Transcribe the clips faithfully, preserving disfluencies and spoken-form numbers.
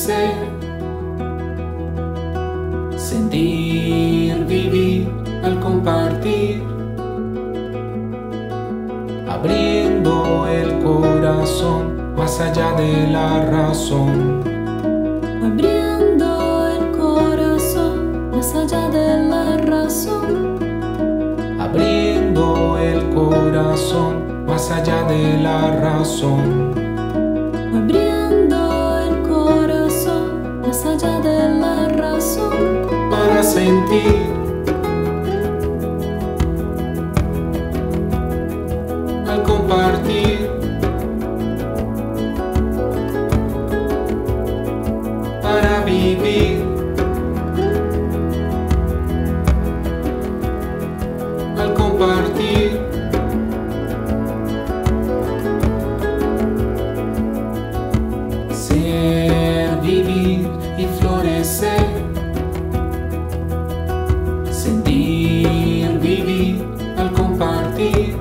florecer, sentir, vivir al compartir, abriendo el corazón más allá de la razón, abriendo el corazón más allá de la razón, abriendo el corazón más allá de la razón, abriendo el corazón más allá de la razón, para sentir, al compartir, para vivir, al compartir, ser, vivir y florecer, sentir, vivir al compartir,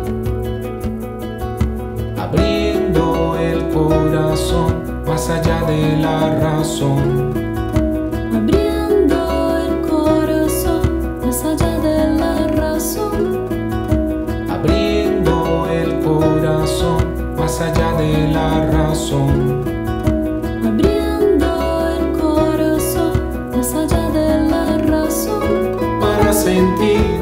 abriendo el corazón más allá de la razón, abriendo el corazón más allá de la razón, abriendo el corazón más allá de la razón, abriendo el corazón más allá de la razón, para sentir,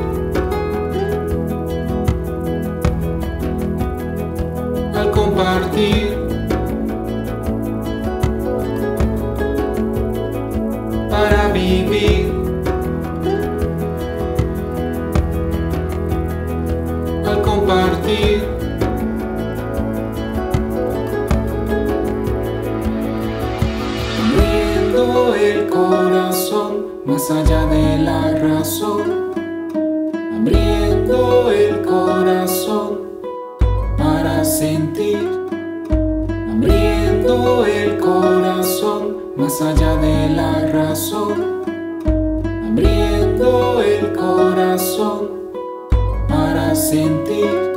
al compartir, para vivir, al compartir, abriendo el corazón más allá de la razón, abriendo el corazón para sentir, abriendo el corazón más allá de la razón, abriendo el corazón para sentir.